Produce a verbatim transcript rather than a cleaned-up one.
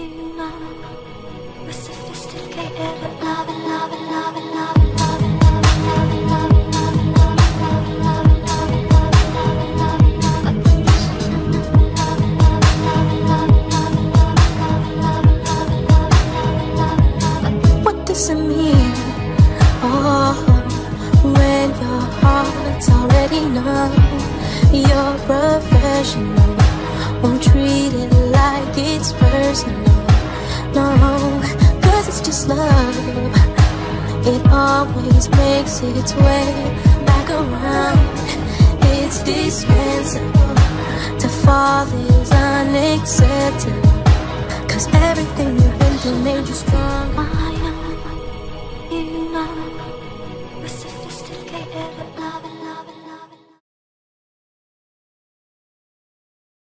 you know we're sophisticated at loving, loving, loving, loving, loving, loving, loving, loving, loving, loving, loving, loving, loving, loving, loving. What does it mean? Oh, when your heart's already numb, you're professional, won't treat it like it's personal. No, cause it's just love. It always makes its way back around. It's dispensable. To fall is unacceptable. Cause everything you've been through made you strong.